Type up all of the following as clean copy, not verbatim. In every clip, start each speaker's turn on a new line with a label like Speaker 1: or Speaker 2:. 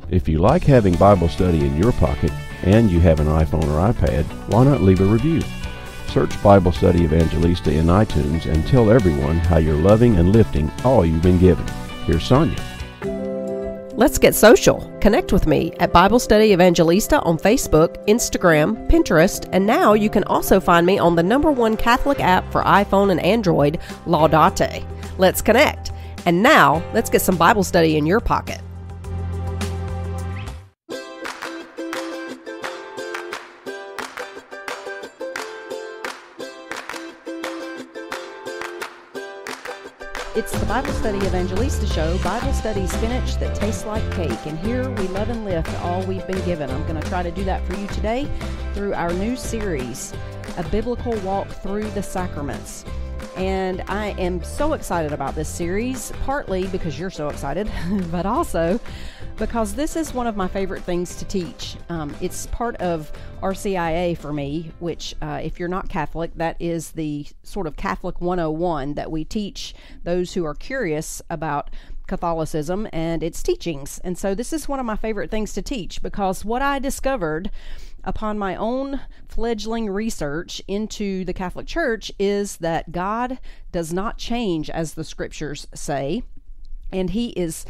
Speaker 1: If you like having Bible study in your pocket and you have an iPhone or iPad, why not leave a review? Search Bible Study Evangelista in iTunes and tell everyone how you're loving and lifting all you've been given. Here's Sonia.
Speaker 2: Let's get social. Connect with me at Bible Study Evangelista on Facebook, Instagram, Pinterest, and now you can also find me on the #1 Catholic app for iPhone and Android, Laudate. Let's connect. And now, let's get some Bible study in your pocket. It's the Bible Study Evangelista Show, Bible study spinach that tastes like cake. And here we love and lift all we've been given. I'm going to try to do that for you today through our new series, A Biblical Walk Through the Sacraments. And I am so excited about this series, partly because you're so excited, but also because this is one of my favorite things to teach. It's part of RCIA for me, which if you're not Catholic, that is the sort of Catholic 101 that we teach those who are curious about Catholicism and its teachings. And so this is one of my favorite things to teach, because what I discovered upon my own fledgling research into the Catholic Church is that God does not change, as the scriptures say, and He is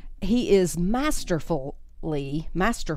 Speaker 2: masterfully,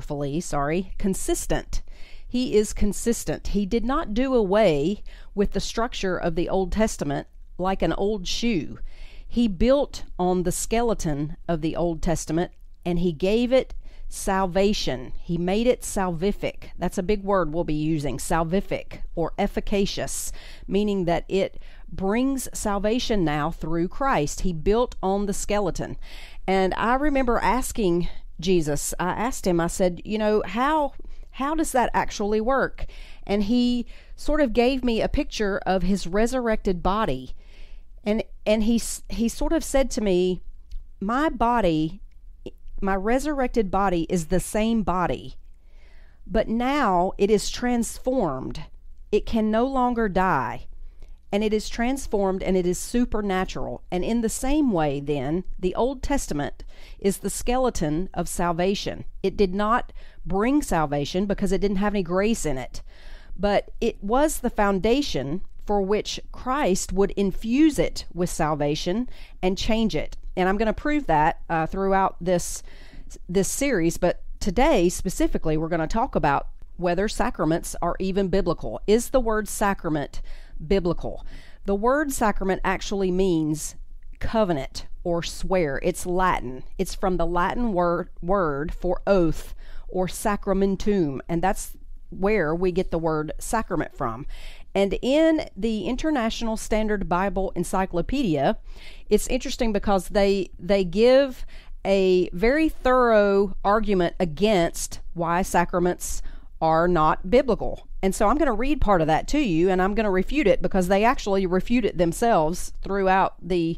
Speaker 2: consistent. He is consistent. He did not do away with the structure of the Old Testament like an old shoe. He built on the skeleton of the Old Testament, and He gave it salvation. He made it salvific. That's a big word we'll be using, salvific or efficacious, meaning that it brings salvation now through Christ. He built on the skeleton. And I remember asking Jesus, I asked Him, I said, how does that actually work? And He sort of gave me a picture of His resurrected body. And he sort of said to me, my body, my resurrected body is the same body, but now it is transformed. It can no longer die, and it is transformed, and it is supernatural. And in the same way, then, the Old Testament is the skeleton of salvation. It did not bring salvation because it didn't have any grace in it, but it was the foundation for which Christ would infuse it with salvation and change it. And I'm going to prove that throughout this series, but today specifically we're going to talk about whether sacraments are even biblical. Is the word sacrament biblical? The word sacrament actually means covenant or swear. It's Latin. It's from the Latin word for oath, or sacramentum, and that's where we get the word sacrament from. And in the International Standard Bible Encyclopedia, it's interesting because they give a very thorough argument against why sacraments are not biblical. And so I'm going to read part of that to you, and I'm going to refute it, because they actually refute it themselves throughout the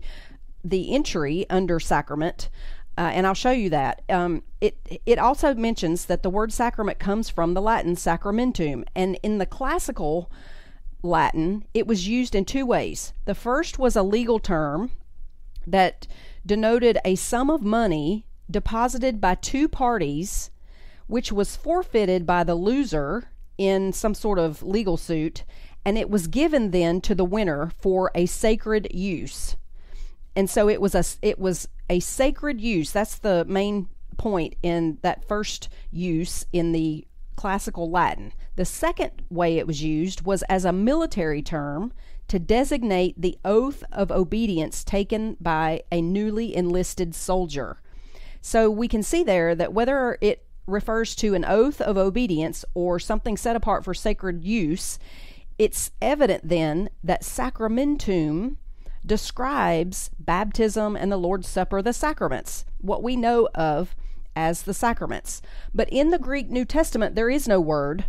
Speaker 2: entry under sacrament. And I'll show you that. It also mentions that the word sacrament comes from the Latin sacramentum. And in the classical Latin, it was used in two ways. The first was a legal term that denoted a sum of money deposited by two parties, which was forfeited by the loser in some sort of legal suit, and it was given then to the winner for a sacred use. And so it was a sacred use. That's the main point in that first use in the classical Latin. The second way it was used was as a military term to designate the oath of obedience taken by a newly enlisted soldier. So we can see there that whether it refers to an oath of obedience or something set apart for sacred use, it's evident then that sacramentum describes baptism and the Lord's Supper, the sacraments, what we know of as the sacraments. But in the Greek New Testament, there is no word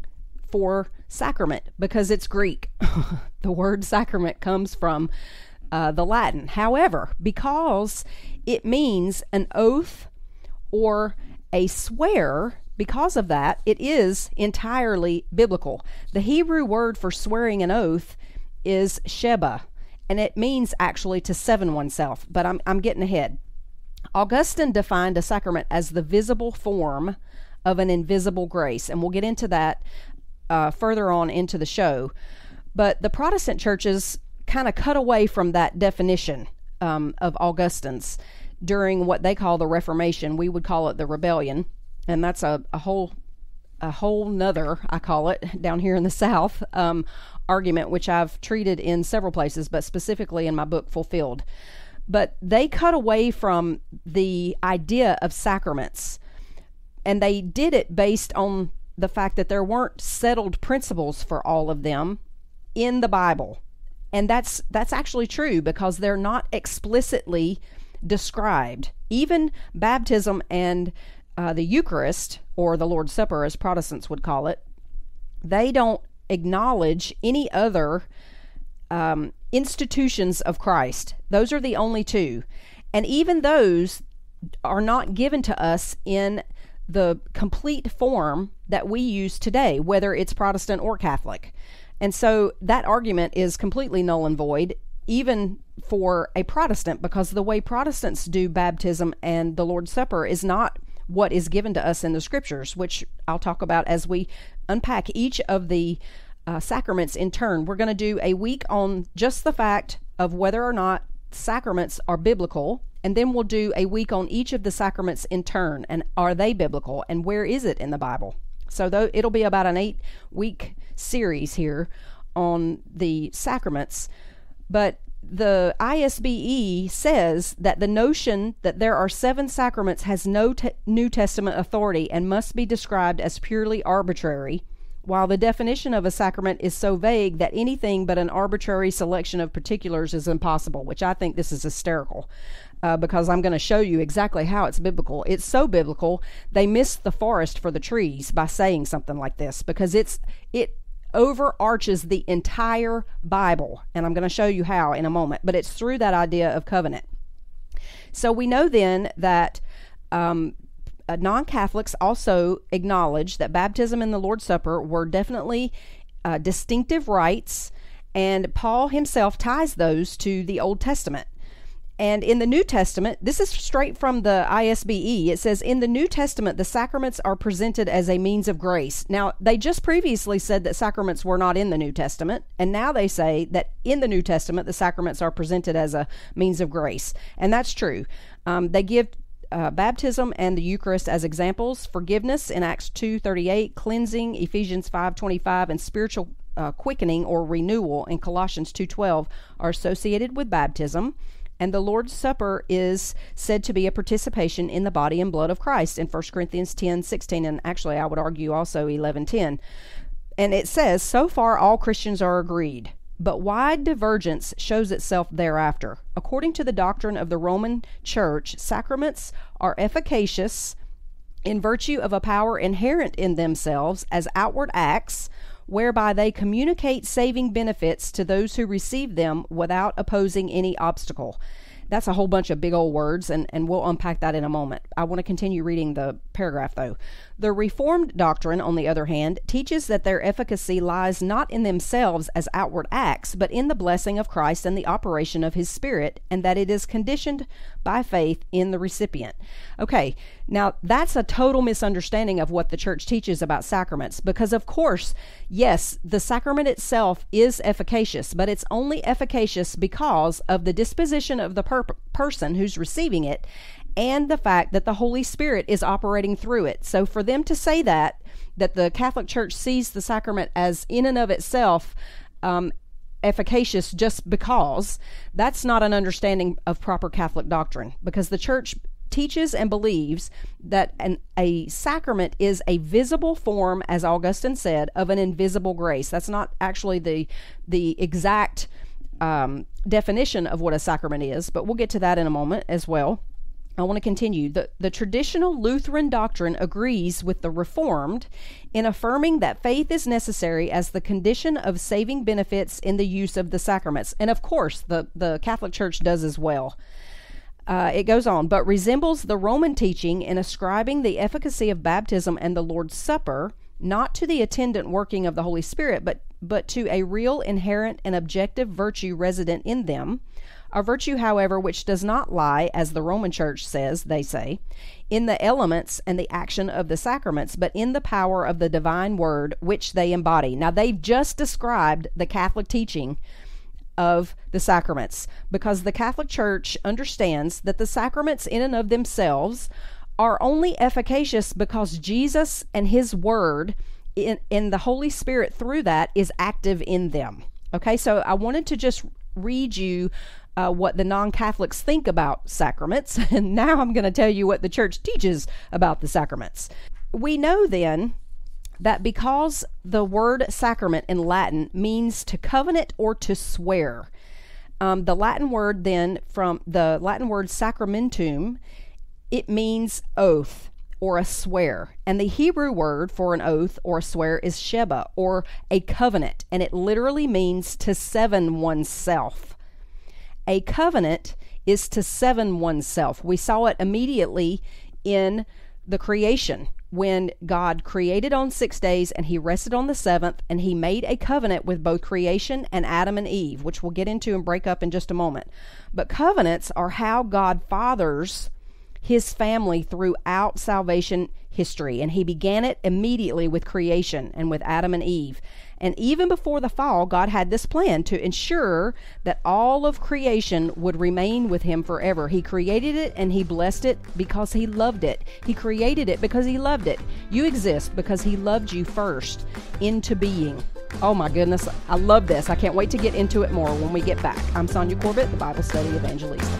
Speaker 2: for sacrament because it's Greek. The word sacrament comes from the Latin. However, because it means an oath or a swear, because of that, it is entirely biblical. The Hebrew word for swearing an oath is sheba, and it means actually to seven oneself, but I'm getting ahead. Augustine defined a sacrament as the visible form of an invisible grace, and we'll get into that further on into the show. But the Protestant churches kind of cut away from that definition of Augustine's during what they call the Reformation. We would call it the Rebellion, and that's a whole nother, I call it, down here in the South, argument, which I've treated in several places, but specifically in my book, Fulfilled. But they cut away from the idea of sacraments, and they did it based on the fact that there weren't settled principles for all of them in the Bible. And that's actually true, because they're not explicitly described. Even baptism and the Eucharist, or the Lord's Supper as Protestants would call it, they don't acknowledge any other institutions of Christ. Those are the only two. And even those are not given to us in the complete form that we use today, whether it's Protestant or Catholic. And so that argument is completely null and void, even for a Protestant, because the way Protestants do baptism and the Lord's Supper is not what is given to us in the scriptures, which I'll talk about as we unpack each of the sacraments in turn. We're going to do a week on just the fact of whether or not sacraments are biblical, and then we'll do a week on each of the sacraments in turn, and are they biblical, and where is it in the Bible? So it'll be about an 8-week series here on the sacraments. But the ISBE says that the notion that there are 7 sacraments has no New Testament authority and must be described as purely arbitrary, while the definition of a sacrament is so vague that anything but an arbitrary selection of particulars is impossible, which I think this is hysterical, because I'm going to show you exactly how it's biblical. It's so biblical, they missed the forest for the trees by saying something like this, because it overarches the entire Bible, and I'm going to show you how in a moment, but it's through that idea of covenant. So we know then that non-Catholics also acknowledge that baptism and the Lord's Supper were definitely distinctive rites, and Paul himself ties those to the Old Testament. And in the New Testament, this is straight from the ISBE, it says, in the New Testament, the sacraments are presented as a means of grace. Now, they just previously said that sacraments were not in the New Testament, and now they say that in the New Testament, the sacraments are presented as a means of grace. And that's true. They give baptism and the Eucharist as examples, forgiveness in Acts 2:38, cleansing, Ephesians 5:25, and spiritual quickening or renewal in Colossians 2:12 are associated with baptism. And the Lord's Supper is said to be a participation in the body and blood of Christ in 1 Corinthians 10:16, and actually I would argue also 11:10. And it says, so far all Christians are agreed, but wide divergence shows itself thereafter. According to the doctrine of the Roman Church, sacraments are efficacious in virtue of a power inherent in themselves as outward acts, whereby they communicate saving benefits to those who receive them without opposing any obstacle. That's a whole bunch of big old words, and we'll unpack that in a moment. I want to continue reading the paragraph, though. The Reformed doctrine, on the other hand, teaches that their efficacy lies not in themselves as outward acts, but in the blessing of Christ and the operation of His Spirit, and that it is conditioned by faith in the recipient. Okay, now that's a total misunderstanding of what the church teaches about sacraments, because of course, yes, the sacrament itself is efficacious, but it's only efficacious because of the disposition of the person who's receiving it, and the fact that the Holy Spirit is operating through it. So for them to say that the Catholic Church sees the sacrament as in and of itself efficacious just because, that's not an understanding of proper Catholic doctrine, because the church teaches and believes that a sacrament is a visible form, as Augustine said, of an invisible grace. That's not actually the exact definition of what a sacrament is, but we'll get to that in a moment as well. I want to continue. The traditional Lutheran doctrine agrees with the Reformed in affirming that faith is necessary as the condition of saving benefits in the use of the sacraments. And of course, the Catholic Church does as well. It goes on, but resembles the Roman teaching in ascribing the efficacy of baptism and the Lord's Supper not to the attendant working of the Holy Spirit, but to a real inherent and objective virtue resident in them, A virtue, however, which does not lie, as the Roman Church says, they say, in the elements and the action of the sacraments, but in the power of the divine word which they embody. Now, they've just described the Catholic teaching of the sacraments, because the Catholic Church understands that the sacraments in and of themselves are only efficacious because Jesus and his word in the Holy Spirit through that is active in them. Okay, so I wanted to just read you what the non-Catholics think about sacraments, and now I'm going to tell you what the church teaches about the sacraments. We know then that because the word sacrament in Latin means to covenant or to swear, the Latin word then, from the Latin word sacramentum, it means oath or a swear. And the Hebrew word for an oath or a swear is sheba, or a covenant, and it literally means to seven oneself. A covenant is to seven oneself. We saw it immediately in the creation, when God created on 6 days and he rested on the seventh, and he made a covenant with both creation and Adam and Eve, which we'll get into and break up in just a moment. But covenants are how God fathers his family throughout salvation history, and he began it immediately with creation and with Adam and Eve. And even before the fall, God had this plan to ensure that all of creation would remain with him forever. He created it and he blessed it because he loved it. He created it because he loved it. You exist because he loved you first into being. Oh my goodness, I love this. I can't wait to get into it more when we get back. I'm Sonia Corbett, the Bible Study Evangelista.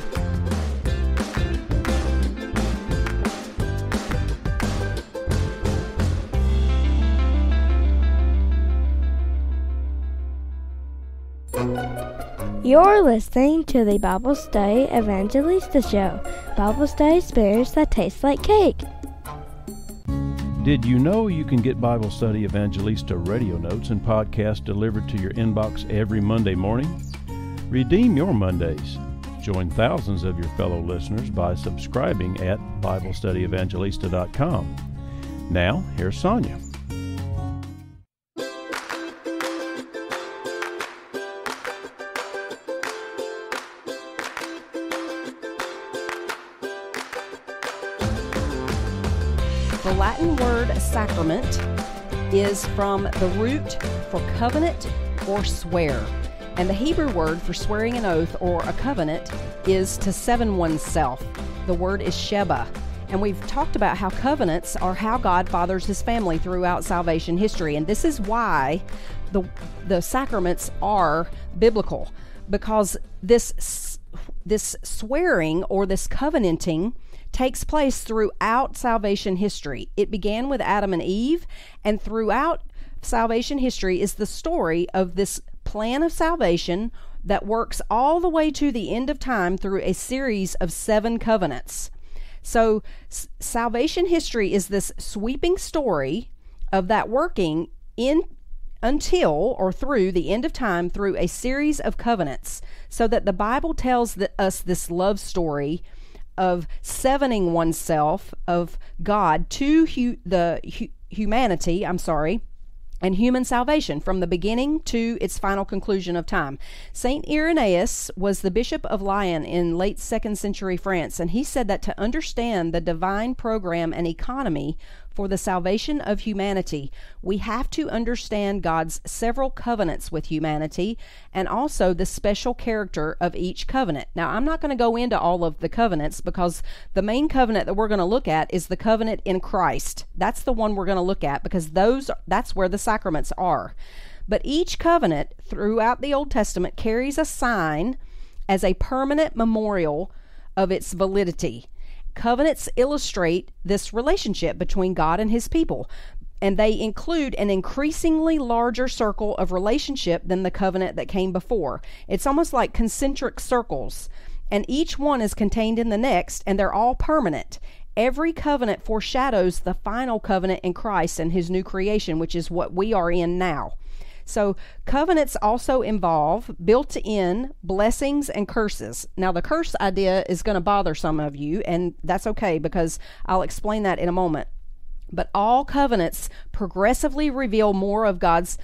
Speaker 3: You're listening to the Bible Study Evangelista Show, Bible study experience that tastes like cake.
Speaker 1: Did you know you can get Bible Study Evangelista radio notes and podcasts delivered to your inbox every Monday morning? Redeem your Mondays. Join thousands of your fellow listeners by subscribing at BibleStudyEvangelista.com. Now, here's Sonia.
Speaker 2: The Latin word sacrament is from the root for covenant or swear. And the Hebrew word for swearing an oath or a covenant is to seven oneself. The word is sheba. And we've talked about how covenants are how God fathers his family throughout salvation history. And this is why the sacraments are biblical, because this swearing or this covenanting takes place throughout salvation history. It began with Adam and Eve, and throughout salvation history is the story of this plan of salvation that works all the way to the end of time through a series of 7 covenants. So salvation history is this sweeping story of that working in until or through the end of time through a series of covenants, so that the Bible tells us this love story of sevening oneself of God to humanity, and human salvation from the beginning to its final conclusion of time. Saint Irenaeus was the Bishop of Lyon in late 2nd century France, and he said that to understand the divine program and economy for the salvation of humanity, we have to understand God's several covenants with humanity and also the special character of each covenant. Now, I'm not going to go into all of the covenants, because the main covenant that we're going to look at is the covenant in Christ. That's the one we're going to look at, because that's where the sacraments are. But each covenant throughout the Old Testament carries a sign as a permanent memorial of its validity. Covenants illustrate this relationship between God and his people, and they include an increasingly larger circle of relationship than the covenant that came before. It's almost like concentric circles, and each one is contained in the next, and they're all permanent. Every covenant foreshadows the final covenant in Christ and his new creation, which is what we are in now. So covenants also involve built-in blessings and curses. Now, the curse idea is going to bother some of you, and that's okay, because I'll explain that in a moment. But all covenants progressively reveal more of God's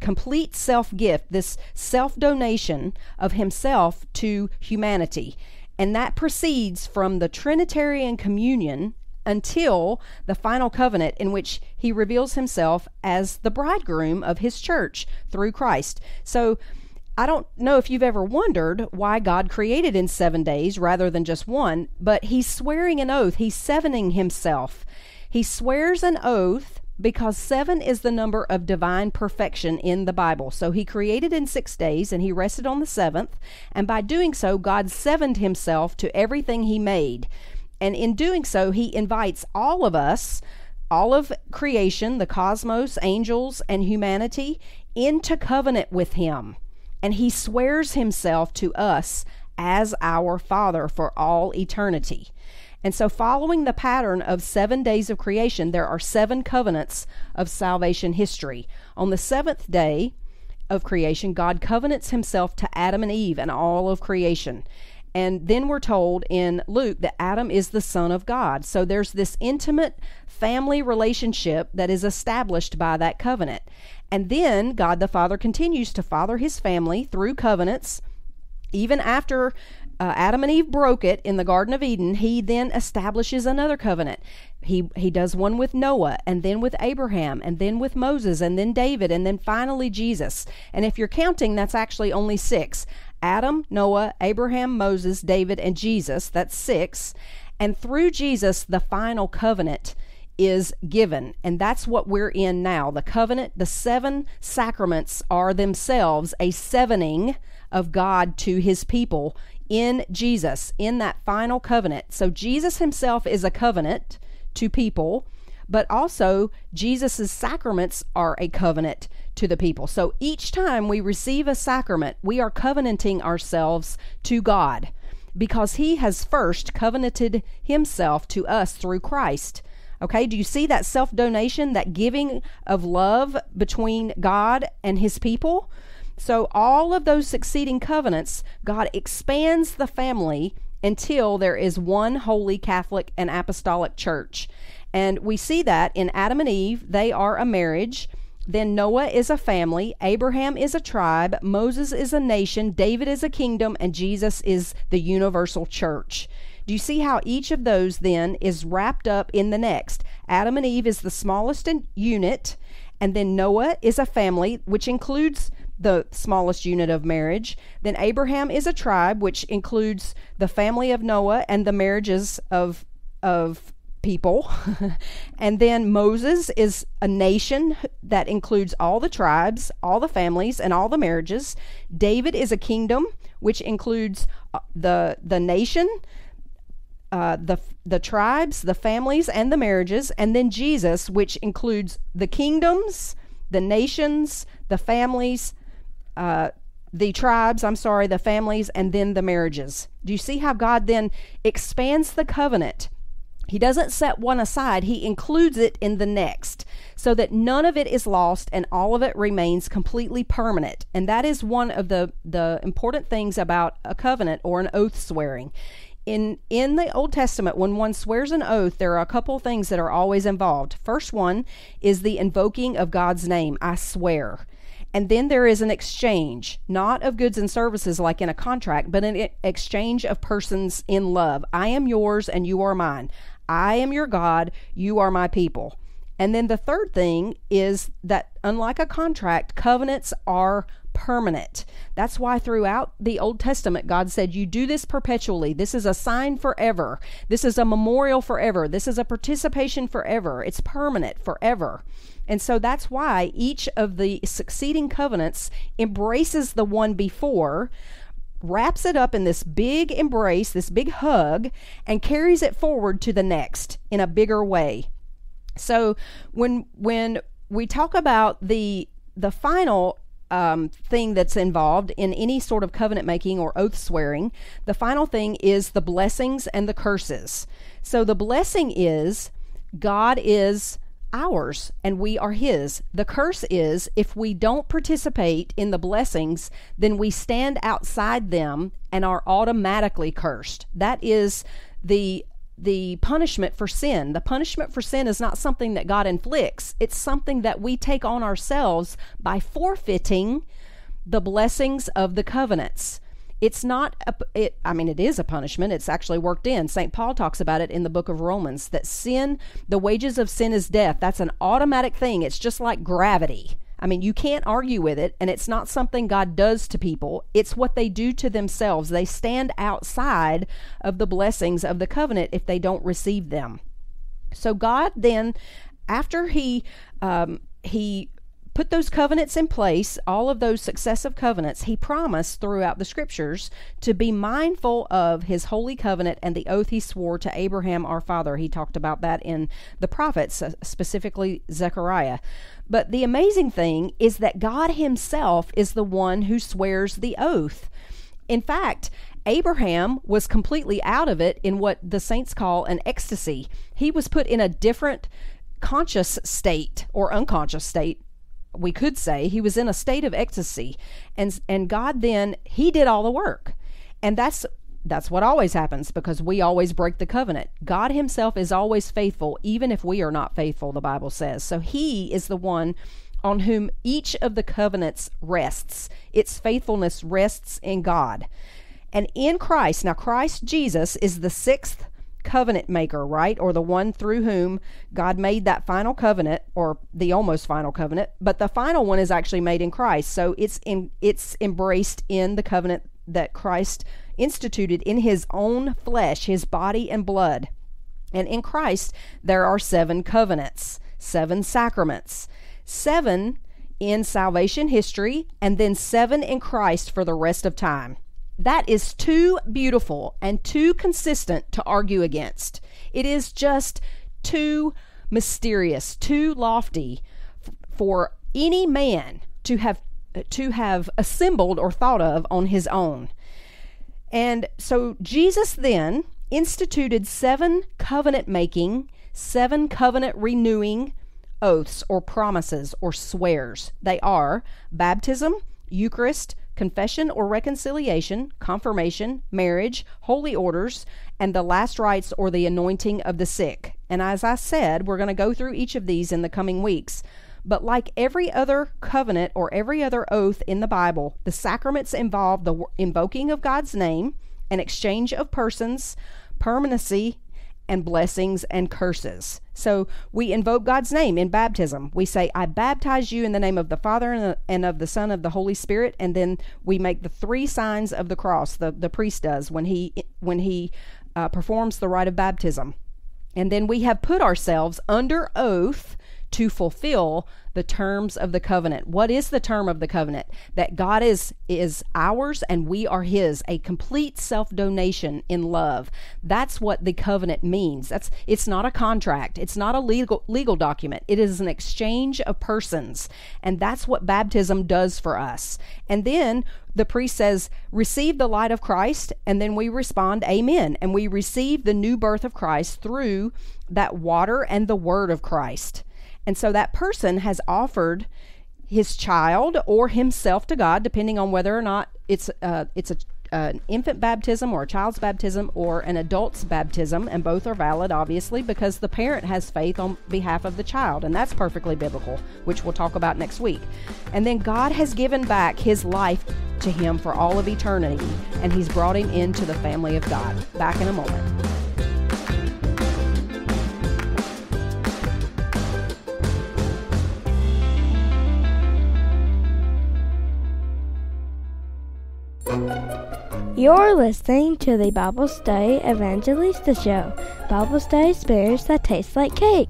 Speaker 2: complete self-gift, this self-donation of himself to humanity. And that proceeds from the Trinitarian communion until the final covenant, in which he reveals himself as the bridegroom of his church through Christ. So I don't know if you've ever wondered why God created in 7 days rather than just one, but he's swearing an oath. He's sevening himself. He swears an oath because 7 is the number of divine perfection in the Bible. So he created in 6 days and he rested on the seventh. And by doing so, God sevened himself to everything he made. And in doing so, he invites all of us, all of creation, the cosmos, angels, and humanity, into covenant with him. And he swears himself to us as our Father for all eternity. And so following the pattern of 7 days of creation, there are 7 covenants of salvation history. On the 7th day of creation, God covenants himself to Adam and Eve and all of creation. And then we're told in Luke that Adam is the son of God. So there's this intimate family relationship that is established by that covenant. And then God the Father continues to father his family through covenants. Even after Adam and Eve broke it in the Garden of Eden, he then establishes another covenant. He does one with Noah, and then with Abraham, and then with Moses, and then David, and then finally Jesus. And if you're counting, that's actually only 6. Adam, Noah, Abraham, Moses, David, and Jesus. That's 6. And through Jesus, the final covenant is given. And that's what we're in now. The covenant, the 7 sacraments are themselves a sevening of God to his people in Jesus, in that final covenant. So Jesus himself is a covenant to people, but also Jesus's sacraments are a covenant to the people. So each time we receive a sacrament, we are covenanting ourselves to God, because he has first covenanted himself to us through Christ. Okay, do you see that self-donation, that giving of love between God and his people? So all of those succeeding covenants, God expands the family until there is one holy Catholic and apostolic church. And we see that in Adam and Eve, they are a marriage. Then Noah is a family, Abraham is a tribe, Moses is a nation, David is a kingdom, and Jesus is the universal church. Do you see how each of those then is wrapped up in the next? Adam and Eve is the smallest unit, and then Noah is a family, which includes the smallest unit of marriage. Then Abraham is a tribe, which includes the family of Noah and the marriages of people. And then Moses is a nation that includes all the tribes, all the families, and all the marriages. David is a kingdom, which includes the nation, the tribes, the families, and the marriages. And then Jesus, which includes the kingdoms, the nations, the families, the families, and then the marriages. Do you see how God then expands the covenant? He doesn't set one aside. He includes it in the next, so that none of it is lost and all of it remains completely permanent. And that is one of the important things about a covenant or an oath swearing. In the Old Testament, when one swears an oath, there are a couple things that are always involved. First one is the invoking of God's name. I swear. And then there is an exchange, not of goods and services like in a contract, but an exchange of persons in love. I am yours and you are mine. I am your God, you are my people. And then the third thing is that, unlike a contract, covenants are permanent. That's why throughout the Old Testament, God said, you do this perpetually. This is a sign forever. This is a memorial forever. This is a participation forever. It's permanent forever. And so that's why each of the succeeding covenants embraces the one before, wraps it up in this big embrace, this big hug, and carries it forward to the next in a bigger way. So when we talk about the final thing that's involved in any sort of covenant making or oath swearing, the final thing is the blessings and the curses. So the blessing is God is ours and we are his. The curse is if we don't participate in the blessings, then we stand outside them and are automatically cursed. That is the the punishment for sin. The punishment for sin is not something that God inflicts. It's something that we take on ourselves by forfeiting the blessings of the covenants. It's not, it is a punishment. It's actually worked in. St. Paul talks about it in the book of Romans, that sin, the wages of sin is death. That's an automatic thing. It's just like gravity. You can't argue with it, and it's not something God does to people. It's what they do to themselves. They stand outside of the blessings of the covenant if they don't receive them. So God then, after he put those covenants in place, all of those successive covenants, he promised throughout the scriptures to be mindful of his holy covenant and the oath he swore to Abraham our father. He talked about that in the prophets, specifically Zechariah. But the amazing thing is that God himself is the one who swears the oath. In fact, Abraham was completely out of it in what the saints call an ecstasy. He was put in a different conscious state, or unconscious state, we could say. He was in a state of ecstasy, and God then, he did all the work. And that's what always happens, because we always break the covenant. God himself is always faithful, even if we are not faithful, the Bible says. So he is the one on whom each of the covenants rests. Its faithfulness rests in God. And in Christ, now Christ Jesus is the sixth covenant maker, right? Or the one through whom God made that final covenant, or the almost final covenant, but the final one is actually made in Christ. So it's embraced in the covenant that Christ instituted in his own flesh, his body and blood. And in Christ there are 7 covenants, 7 sacraments, 7 in salvation history, and then 7 in Christ for the rest of time. That is too beautiful and too consistent to argue against. It is just too mysterious, too lofty for any man to have assembled or thought of on his own. And so Jesus then instituted 7 covenant making, 7 covenant renewing oaths or promises or swears. They are baptism, Eucharist, confession or reconciliation, confirmation, marriage, holy orders, and the last rites or the anointing of the sick. And as I said, we're going to go through each of these in the coming weeks. But like every other covenant or every other oath in the Bible, the sacraments involve the invoking of God's name, an exchange of persons, permanency, and blessings and curses. So we invoke God's name in baptism. We say, I baptize you in the name of the Father and of the Son of the Holy Spirit. And then we make the 3 signs of the cross, the priest does when he performs the rite of baptism. And then we have put ourselves under oath to fulfill the terms of the covenant. What is the term of the covenant? That God is ours and we are his, a complete self-donation in love. That's what the covenant means. It's not a contract. It's not a legal document. It is an exchange of persons. And that's what baptism does for us. And then the priest says, receive the light of Christ, and then we respond, amen. And we receive the new birth of Christ through that water and the word of Christ. And so that person has offered his child or himself to God, depending on whether or not it's an infant baptism or a child's baptism or an adult's baptism, and both are valid, obviously, because the parent has faith on behalf of the child, and that's perfectly biblical, which we'll talk about next week. And then God has given back his life to him for all of eternity, and he's brought him into the family of God. Back in a moment.
Speaker 3: You're listening to the Bible Study Evangelista Show. Bible study experience that tastes like cake.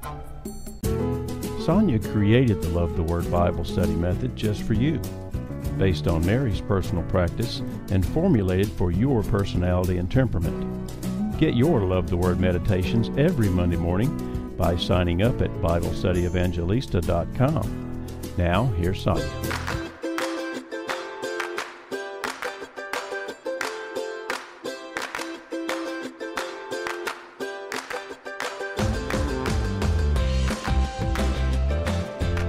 Speaker 1: Sonia created the Love the Word Bible study method just for you, based on Mary's personal practice and formulated for your personality and temperament. Get your Love the Word meditations every Monday morning by signing up at BibleStudyEvangelista.com. Now, here's Sonia.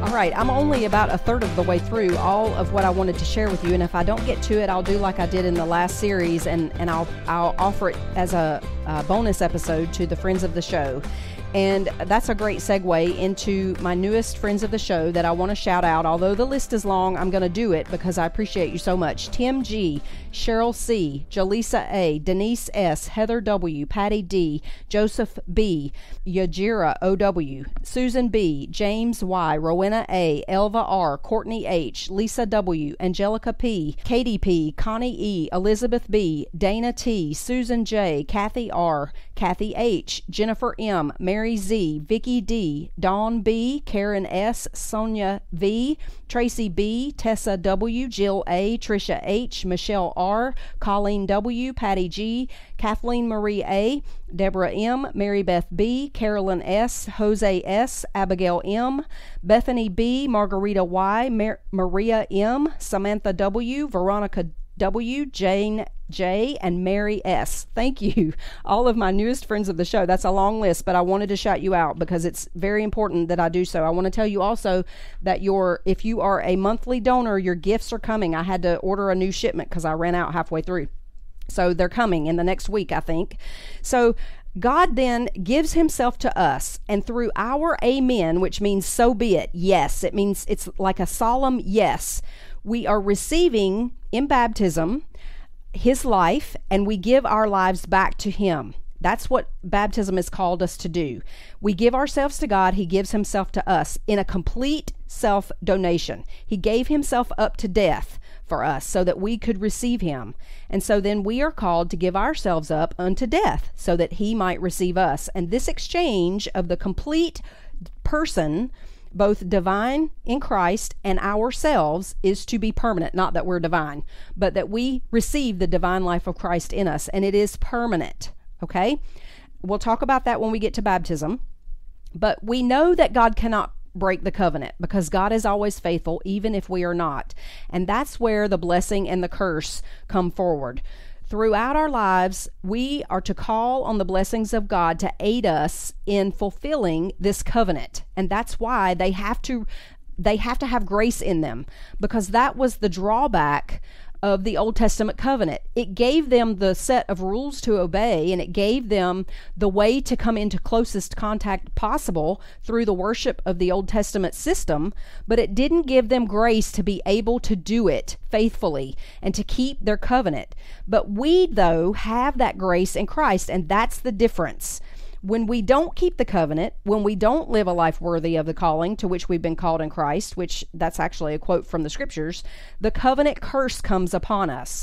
Speaker 2: All right, I'm only about a third of the way through all of what I wanted to share with you, and if I don't get to it, I'll do like I did in the last series, and I'll offer it as a bonus episode to the friends of the show. And that's a great segue into my newest friends of the show that I want to shout out. Although the list is long, I'm going to do it because I appreciate you so much. Tim G, Cheryl C, Jaleesa A, Denise S, Heather W, Patty D, Joseph B, Yajira OW, Susan B, James Y, Rowena A, Elva R, Courtney H, Lisa W, Angelica P, Katie P, Connie E, Elizabeth B, Dana T, Susan J, Kathy R, Kathy H, Jennifer M, Mary Z, Vicky D, Dawn B, Karen S, Sonia V, Tracy B, Tessa W, Jill A, Trisha H, Michelle R, Colleen W, Patty G, Kathleen Marie A, Deborah M, Mary Beth B, Carolyn S, Jose S, Abigail M, Bethany B, Margarita Y, Maria M, Samantha W, Veronica W, Jane J, and Mary S. Thank you, all of my newest friends of the show. That's a long list, but I wanted to shout you out because it's very important that I do so. I want to tell you also that if you are a monthly donor, your gifts are coming. I had to order a new shipment because I ran out halfway through. So they're coming in the next week, I think. So God then gives himself to us, and through our amen, which means so be it, yes, it means it's like a solemn yes. We are receiving in baptism his life, and we give our lives back to him. That's what baptism has called us to do. We give ourselves to God. He gives himself to us in a complete self-donation. He gave himself up to death for us so that we could receive him. And so then we are called to give ourselves up unto death so that he might receive us. And this exchange of the complete person, both divine in Christ and ourselves, is to be permanent. Not that we're divine, but that we receive the divine life of Christ in us, and it is permanent. Okay? We'll talk about that when we get to baptism. But we know that God cannot break the covenant because God is always faithful, even if we are not. And that's where the blessing and the curse come forward. Throughout our lives, we are to call on the blessings of God to aid us in fulfilling this covenant. And that's why they have to have grace in them, because that was the drawback of the Old Testament covenant. It gave them the set of rules to obey, and it gave them the way to come into closest contact possible through the worship of the Old Testament system, but it didn't give them grace to be able to do it faithfully and to keep their covenant. But we, though, have that grace in Christ, and that's the difference. When we don't keep the covenant, when we don't live a life worthy of the calling to which we've been called in Christ, which that's actually a quote from the scriptures, the covenant curse comes upon us.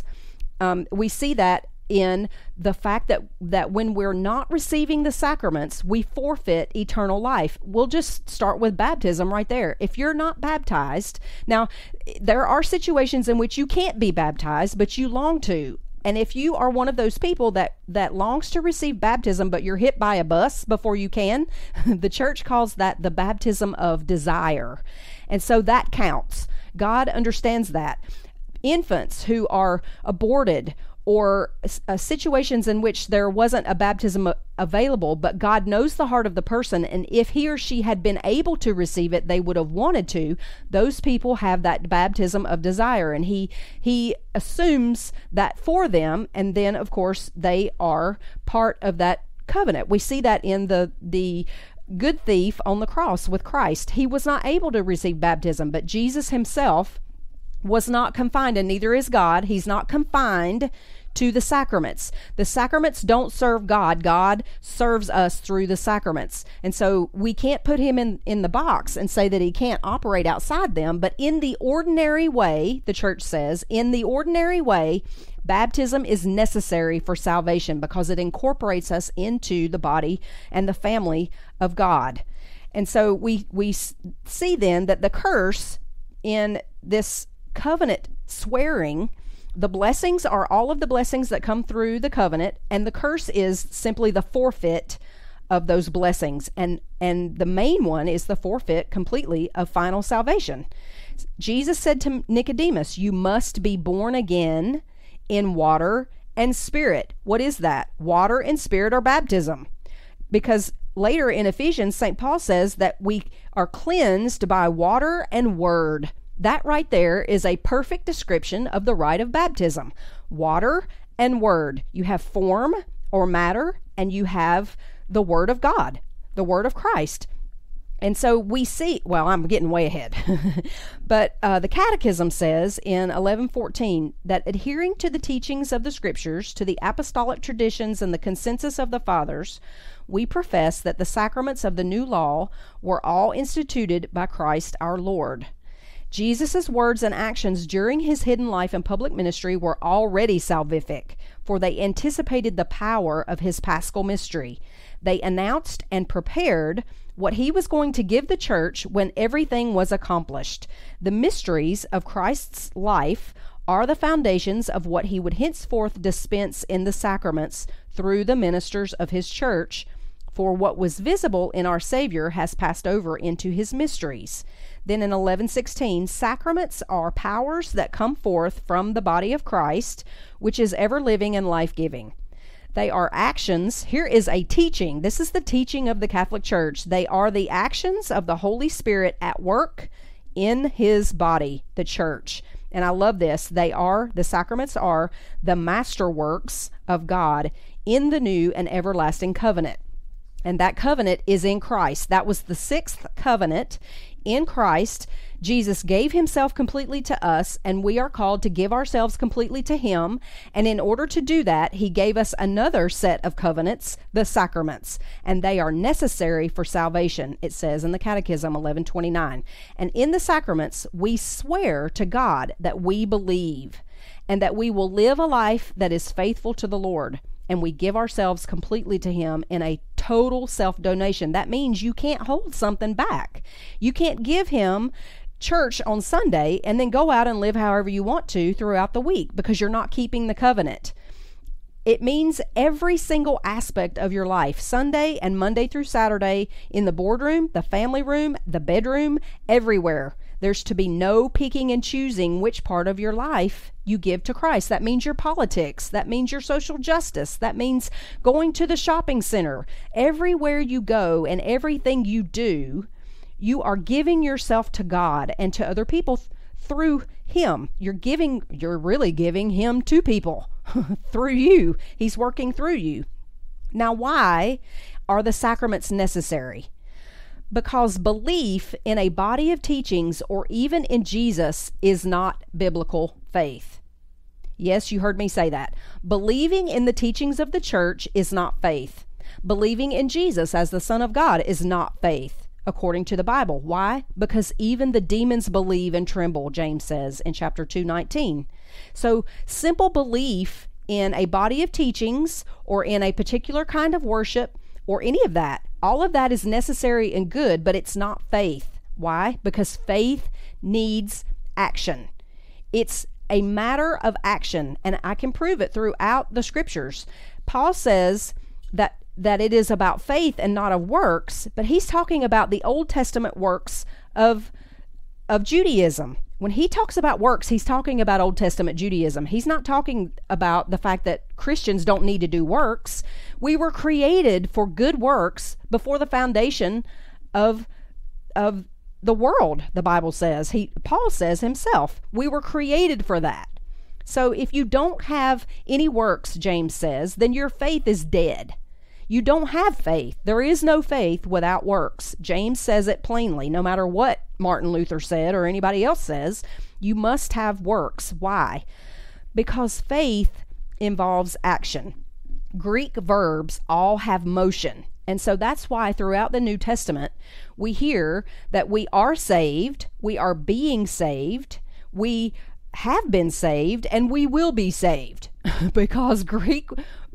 Speaker 2: We see that in the fact that when we're not receiving the sacraments, we forfeit eternal life. We'll just start with baptism right there. If you're not baptized, now there are situations in which you can't be baptized, but you long to. And if you are one of those people that longs to receive baptism, but you're hit by a bus before you can, the church calls that the baptism of desire. And so that counts. God understands that. Infants who are aborted, or situations in which there wasn't a baptism available, but God knows the heart of the person, and if he or she had been able to receive it, they would have wanted to. Those people have that baptism of desire, and he assumes that for them, and then of course they are part of that covenant. We see that in the good thief on the cross with Christ. He was not able to receive baptism, but Jesus himself was not confined, and neither is God. He's not confined to the sacraments. The sacraments don't serve God. God serves us through the sacraments. And so we can't put him in the box and say that he can't operate outside them. But in the ordinary way, the church says, in the ordinary way, baptism is necessary for salvation because it incorporates us into the body and the family of God. And so we see then that the curse in this covenant swearing, the blessings are all of the blessings that come through the covenant, and the curse is simply the forfeit of those blessings. And the main one is the forfeit completely of final salvation. Jesus said to Nicodemus, you must be born again in water and spirit. What is that? Water and spirit are baptism. Because later in Ephesians, St. Paul says that we are cleansed by water and word. That right there is a perfect description of the rite of baptism. Water and word. You have form or matter, and you have the Word of God, the Word of Christ. And so we see, well, I'm getting way ahead, but the Catechism says in 1114 that adhering to the teachings of the Scriptures, to the apostolic traditions and the consensus of the Fathers, we profess that the sacraments of the new law were all instituted by Christ our Lord. Jesus' words and actions during his hidden life and public ministry were already salvific, for they anticipated the power of his paschal mystery. They announced and prepared what he was going to give the church when everything was accomplished. The mysteries of Christ's life are the foundations of what he would henceforth dispense in the sacraments through the ministers of his church, for what was visible in our Savior has passed over into his mysteries. Then in 1116, sacraments are powers that come forth from the body of Christ, which is ever living and life-giving. They are actions. Here is a teaching. This is the teaching of the Catholic Church. They are the actions of the Holy Spirit at work in his body, the church. And I love this. The sacraments are the masterworks of God in the new and everlasting covenant. And that covenant is in Christ. That was the sixth covenant in Christ. Jesus gave himself completely to us, and we are called to give ourselves completely to him. And in order to do that, he gave us another set of covenants, the sacraments, and they are necessary for salvation, it says in the Catechism 1129. And in the sacraments, we swear to God that we believe and that we will live a life that is faithful to the Lord. And we give ourselves completely to him in a total self-donation. That means you can't hold something back. You can't give him church on Sunday and then go out and live however you want to throughout the week because you're not keeping the covenant. It means every single aspect of your life, Sunday and Monday through Saturday, in the boardroom, the family room, the bedroom, everywhere. There's to be no picking and choosing which part of your life you give to Christ. That means your politics. That means your social justice. That means going to the shopping center. Everywhere you go and everything you do, you are giving yourself to God and to other people through him. You're really giving him to people through you. He's working through you. Now, why are the sacraments necessary? Because belief in a body of teachings or even in Jesus is not biblical faith. Yes, you heard me say that. Believing in the teachings of the church is not faith. Believing in Jesus as the Son of God is not faith, according to the Bible. Why? Because even the demons believe and tremble, James says in chapter 2:19. So simple belief in a body of teachings or in a particular kind of worship or any of that, all of that is necessary and good, but it's not faith. Why? Because faith needs action. It's a matter of action, and I can prove it throughout the scriptures. Paul says that it is about faith and not of works, but he's talking about the Old Testament works of Judaism. When he talks about works, he's talking about Old Testament Judaism. He's not talking about the fact that Christians don't need to do works. We were created for good works before the foundation of the world, the Bible says. Paul says himself, we were created for that. So if you don't have any works, James says, then your faith is dead. You don't have faith. There is no faith without works. James says it plainly. No matter what Martin Luther said or anybody else says, you must have works. Why? Because faith involves action. Greek verbs all have motion. And so that's why throughout the New Testament, we hear that we are saved, we are being saved, we have been saved, and we will be saved. Because Greek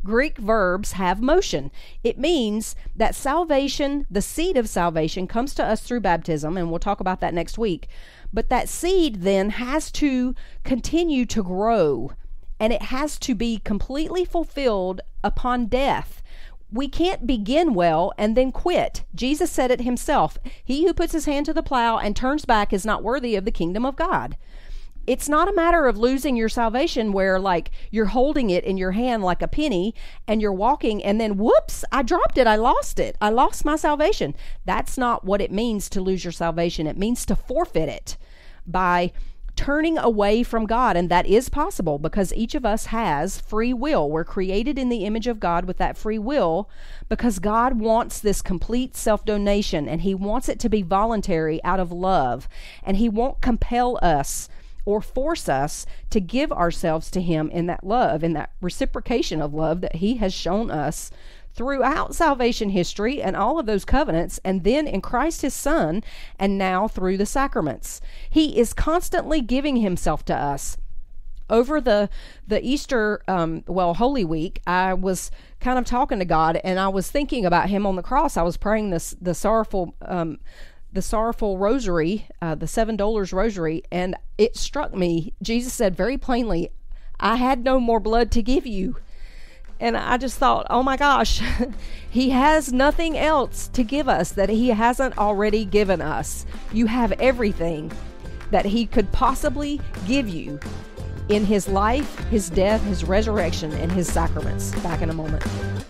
Speaker 2: verbs have motion. It means that salvation, the seed of salvation, comes to us through baptism, and we'll talk about that next week. But that seed then has to continue to grow, and it has to be completely fulfilled upon death. We can't begin well and then quit. Jesus said it himself. He who puts his hand to the plow and turns back is not worthy of the kingdom of God. it's not a matter of losing your salvation where like you're holding it in your hand like a penny and you're walking and then whoops, I dropped it. I lost my salvation. That's not what it means to lose your salvation. It means to forfeit it by turning away from God. And that is possible because each of us has free will. We're created in the image of God with that free will because God wants this complete self-donation, and he wants it to be voluntary out of love. And he won't compel us or force us to give ourselves to him in that love, in that reciprocation of love that he has shown us throughout salvation history and all of those covenants, and then in Christ his Son, and now through the sacraments. He is constantly giving himself to us. Over the Easter, Holy Week, I was kind of talking to God, and I was thinking about him on the cross. I was praying the sorrowful rosary, the $7 rosary, and it struck me. Jesus said very plainly, I had no more blood to give you. And I just thought, oh my gosh, he has nothing else to give us that he hasn't already given us. You have everything that he could possibly give you in his life, his death, his resurrection, and his sacraments. Back in a moment.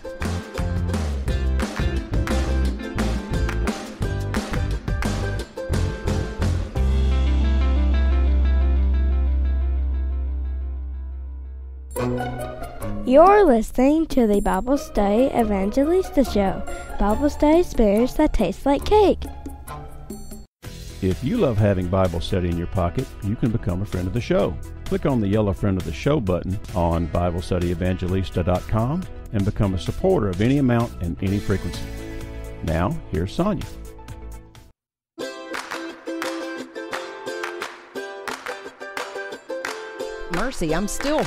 Speaker 3: You're listening to the Bible Study Evangelista Show, Bible study experience that tastes like cake.
Speaker 1: If you love having Bible study in your pocket, you can become a friend of the show. Click on the yellow Friend of the Show button on BibleStudyEvangelista.com and become a supporter of any amount and any frequency. Now, here's Sonia.
Speaker 2: Mercy, I'm still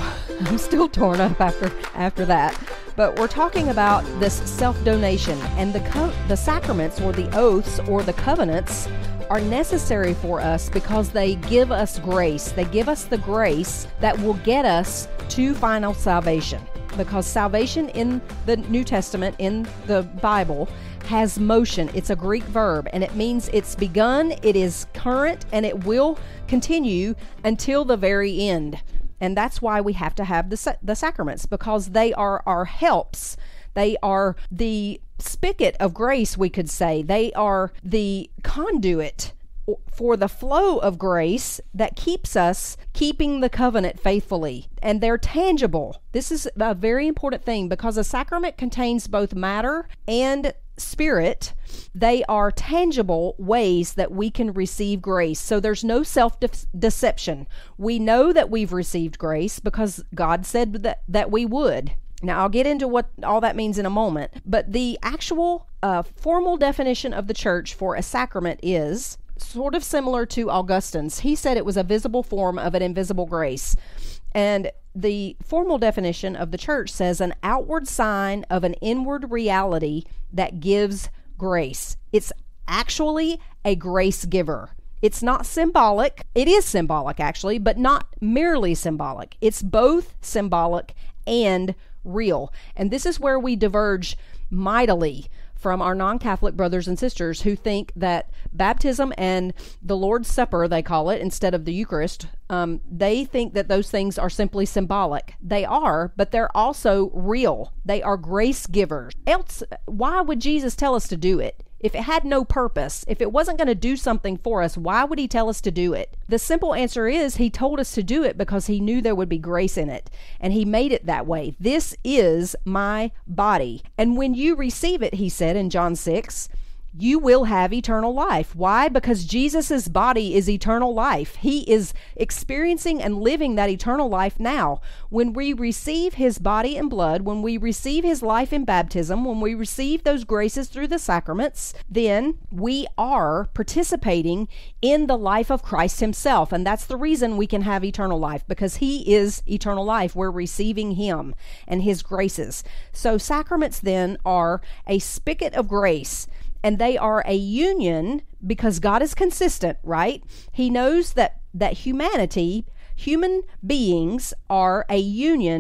Speaker 2: torn up after that. But we're talking about this self-donation, and the sacraments or the oaths or the covenants are necessary for us because they give us grace. They give us the grace that will get us to final salvation. Because salvation in the New Testament, in the Bible, has motion. It's a Greek verb, and it means it's begun, it is current, and it will continue until the very end. And that's why we have to have the sacraments, because they are our helps. They are the spigot of grace, we could say. They are the conduit for the flow of grace that keeps us keeping the covenant faithfully. And they're tangible. This is a very important thing because a sacrament contains both matter and spirit. They are tangible ways that we can receive grace. So there's no self-deception. We know that we've received grace because God said that we would. Now, I'll get into what all that means in a moment. But the actual formal definition of the church for a sacrament is sort of similar to Augustine's. He said it was a visible form of an invisible grace. And the formal definition of the church says an outward sign of an inward reality that gives grace. It's actually a grace giver. It's not symbolic. It is symbolic, actually, but not merely symbolic. It's both symbolic and real. And this is where we diverge mightily from our non-Catholic brothers and sisters who think that baptism and the Lord's Supper, they call it, instead of the Eucharist, they think that those things are simply symbolic. They are, but they're also real. They are grace givers. Else, why would Jesus tell us to do it? If it had no purpose, if it wasn't going to do something for us, why would he tell us to do it? The simple answer is he told us to do it because he knew there would be grace in it, and he made it that way. This is my body. And when you receive it, he said in John 6, you will have eternal life. Why? Because Jesus's body is eternal life. He is experiencing and living that eternal life now. When we receive his body and blood, when we receive his life in baptism, when we receive those graces through the sacraments, then we are participating in the life of Christ himself. And that's the reason we can have eternal life, because he is eternal life. We're receiving him and his graces. So sacraments then are a spigot of grace. And they are a union because God is consistent, right? He knows that human beings are a union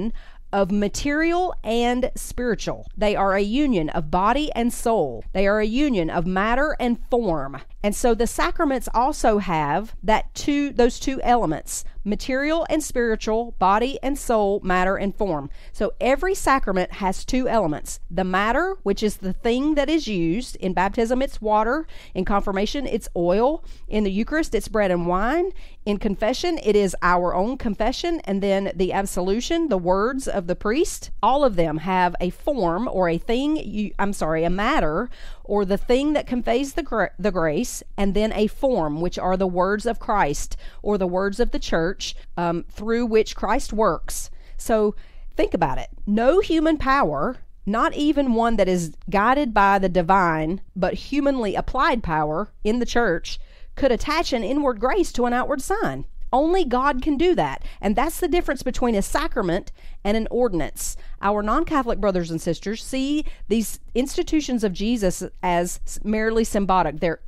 Speaker 2: of material and spiritual. They are a union of body and soul. They are a union of matter and form. And so the sacraments also have those two elements, material and spiritual, body and soul, matter and form. So every sacrament has two elements. The matter, which is the thing that is used. In baptism, it's water. In confirmation, it's oil. In the Eucharist, it's bread and wine. In confession, it is our own confession. And then the absolution, the words of the priest. All of them have a form or a matter, or the thing that conveys the grace, and then a form, which are the words of Christ or the words of the church through which Christ works. So think about it. No human power, not even one that is guided by the divine, but humanly applied power in the church, could attach an inward grace to an outward sign. Only God can do that. And that's the difference between a sacrament and an ordinance. Our non-Catholic brothers and sisters see these institutions of Jesus as merely symbolic. They're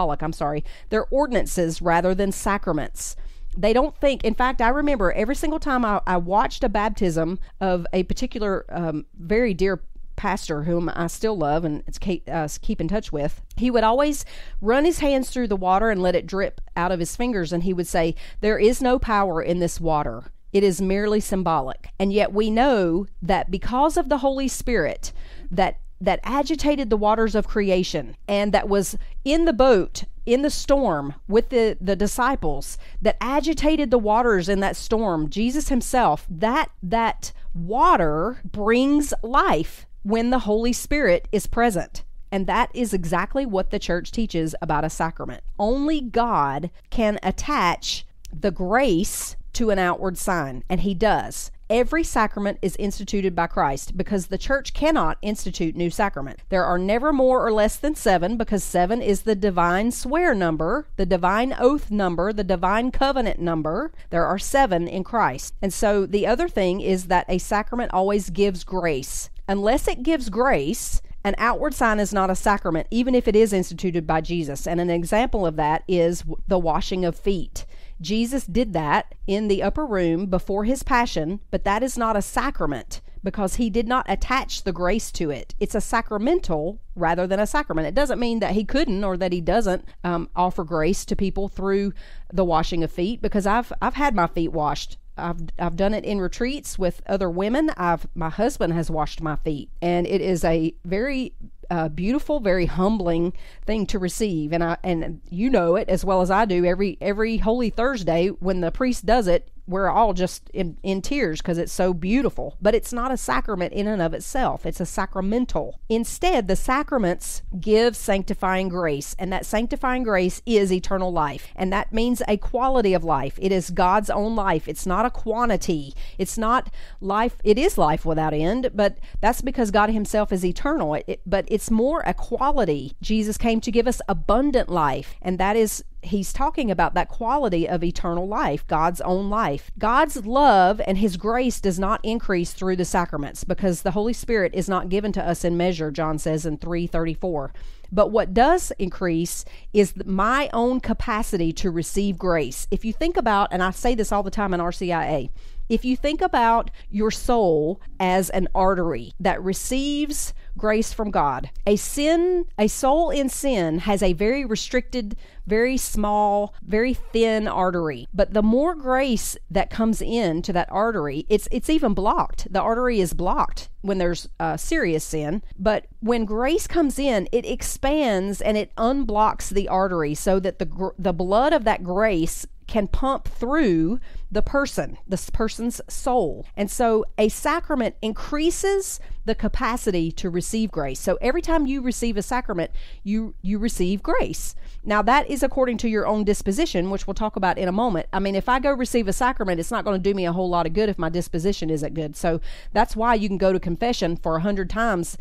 Speaker 2: ordinances rather than sacraments. They don't think, in fact, I remember every single time I watched a baptism of a particular very dear pastor whom I still love and keep in touch with, he would always run his hands through the water and let it drip out of his fingers, and he would say, "There is no power in this water. It is merely symbolic." And yet we know that because of the Holy Spirit that agitated the waters of creation, and that was in the boat in the storm with the disciples, that agitated the waters in that storm, Jesus himself, that water brings life when the Holy Spirit is present. And that is exactly what the church teaches about a sacrament. Only God can attach the grace to an outward sign, and he does. Every sacrament is instituted by Christ, because the church cannot institute new sacrament. There are never more or less than 7, because 7 is the divine swear number, the divine oath number, the divine covenant number. There are 7 in Christ. And so the other thing is that a sacrament always gives grace. Unless it gives grace, an outward sign is not a sacrament, even if it is instituted by Jesus. And an example of that is the washing of feet. Jesus did that in the upper room before his passion, but that is not a sacrament because he did not attach the grace to it. It's a sacramental rather than a sacrament. It doesn't mean that he couldn't or that he doesn't offer grace to people through the washing of feet, because I've had my feet washed. I've done it in retreats with other women. My husband has washed my feet, and it is a very beautiful, very humbling thing to receive. And you know it as well as I do. Every Holy Thursday when the priest does it, we're all just in tears because it's so beautiful. But it's not a sacrament in and of itself. It's a sacramental. Instead, the sacraments give sanctifying grace, and that sanctifying grace is eternal life. And that means a quality of life. It is God's own life. It's not a quantity. It's not life. It is life without end, but that's because God himself is eternal. But it's more a quality. Jesus came to give us abundant life, and that is, he's talking about that quality of eternal life, God's own life. God's love and his grace does not increase through the sacraments, because the Holy Spirit is not given to us in measure, John says in 3:34. But what does increase is my own capacity to receive grace. If you think about, and I say this all the time in RCIA, if you think about your soul as an artery that receives grace from God, a soul in sin has a very restricted, very small, very thin artery. But the more grace that comes into that artery, it's even blocked. The artery is blocked when there's serious sin. But when grace comes in, it expands and it unblocks the artery so that the blood of that grace can pump through this person's soul. And so a sacrament increases the capacity to receive grace. So every time you receive a sacrament, you receive grace. Now that is according to your own disposition, which we'll talk about in a moment. I mean, if I go receive a sacrament, it's not going to do me a whole lot of good if my disposition isn't good. So that's why you can go to confession for 100 times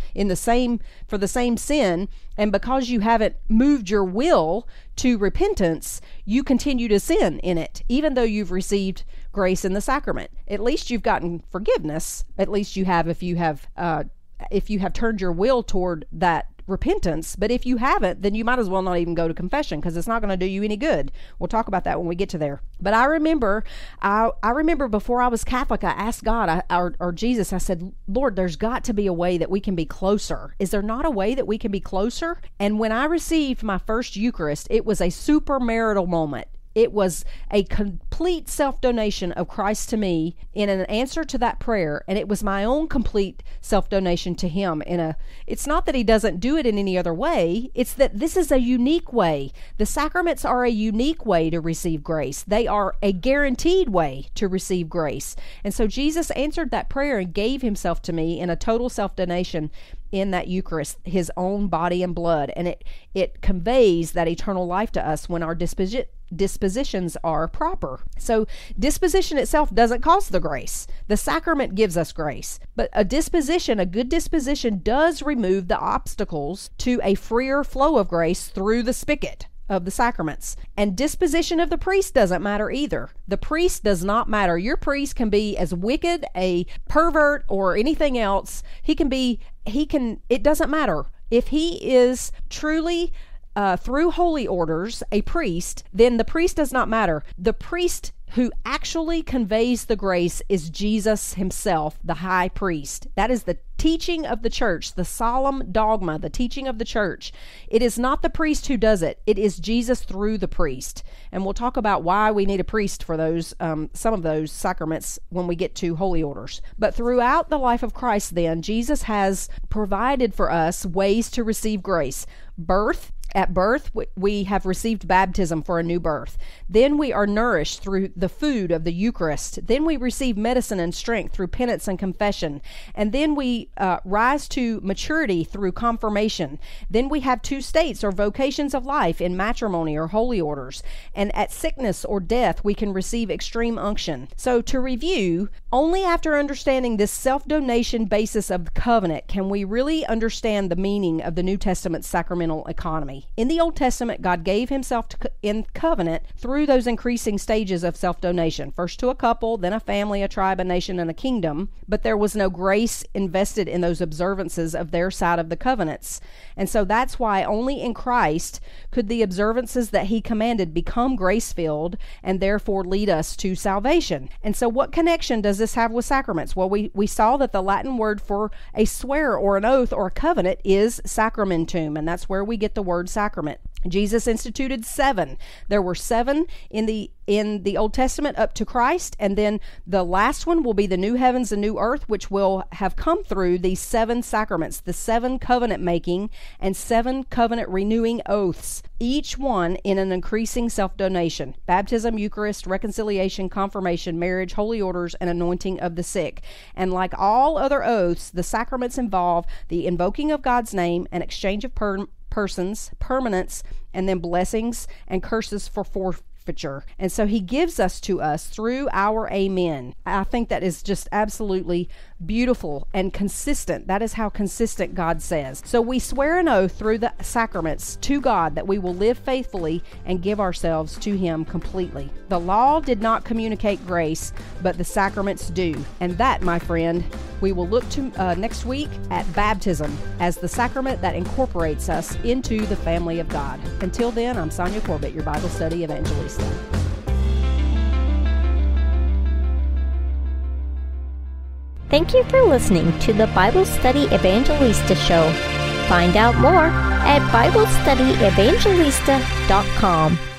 Speaker 2: for the same sin, and because you haven't moved your will to repentance, you continue to sin in it, even though you've received grace in the sacrament. At least you've gotten forgiveness. At least you have if you have turned your will toward that repentance. But if you haven't, then you might as well not even go to confession, because it's not going to do you any good. We'll talk about that when we get to there. But I remember before I was Catholic, I asked God, or Jesus, I said, Lord, there's got to be a way that we can be closer. Is there not a way that we can be closer? And when I received my first Eucharist, it was a supermarital moment. It was a complete self-donation of Christ to me in an answer to that prayer, and it was my own complete self-donation to him. It's not that he doesn't do it in any other way, it's that this is a unique way. The sacraments are a unique way to receive grace. They are a guaranteed way to receive grace. And so Jesus answered that prayer and gave himself to me in a total self-donation in that Eucharist, his own body and blood. And it conveys that eternal life to us when our dispositions are proper. So disposition itself doesn't cost the grace. The sacrament gives us grace. But a good disposition does remove the obstacles to a freer flow of grace through the spigot of the sacraments. And disposition of the priest doesn't matter either. The priest does not matter. Your priest can be as wicked, a pervert, or anything else. It doesn't matter. If he is truly through holy orders a priest, then the priest does not matter. The priest who actually conveys the grace is Jesus himself, the high priest. That is the teaching of the church, the solemn dogma, the teaching of the church. It is not the priest who does it. It is Jesus through the priest. And we'll talk about why we need a priest for those some of those sacraments when we get to holy orders. But throughout the life of Christ, then, Jesus has provided for us ways to receive grace. At birth, we have received baptism for a new birth. Then we are nourished through the food of the Eucharist. Then we receive medicine and strength through penance and confession. And then we rise to maturity through confirmation. Then we have 2 states or vocations of life in matrimony or holy orders. And at sickness or death, we can receive extreme unction. So to review, only after understanding this self-donation basis of the covenant can we really understand the meaning of the New Testament sacramental economy. In the Old Testament, God gave himself in covenant through those increasing stages of self-donation, first to a couple, then a family, a tribe, a nation, and a kingdom, but there was no grace invested in those observances of their side of the covenants. And so that's why only in Christ could the observances that he commanded become grace-filled and therefore lead us to salvation. And so what connection does this have with sacraments? Well, we saw that the Latin word for a swear or an oath or a covenant is sacramentum, and that's where we get the word sacrament. Jesus instituted 7. There were 7 in the Old Testament up to Christ, and then the last one will be the new heavens and new earth, which will have come through these 7 sacraments, the 7 covenant making and 7 covenant renewing oaths, each one in an increasing self-donation: baptism, Eucharist, reconciliation, confirmation, marriage, holy orders, and anointing of the sick. And like all other oaths, the sacraments involve the invoking of God's name, an exchange of persons, permanence, and then blessings and curses for forfeiture. And so he gives us to us through our amen. I think that is just absolutely beautiful and consistent. That is how consistent God says. So we swear an oath through the sacraments to God that we will live faithfully and give ourselves to him completely. The law did not communicate grace, but the sacraments do. And that, my friend, we will look to next week at baptism as the sacrament that incorporates us into the family of God. Until then, I'm Sonia Corbett, your Bible study evangelista.
Speaker 4: Thank you for listening to the Bible Study Evangelista Show. Find out more at BibleStudyEvangelista.com.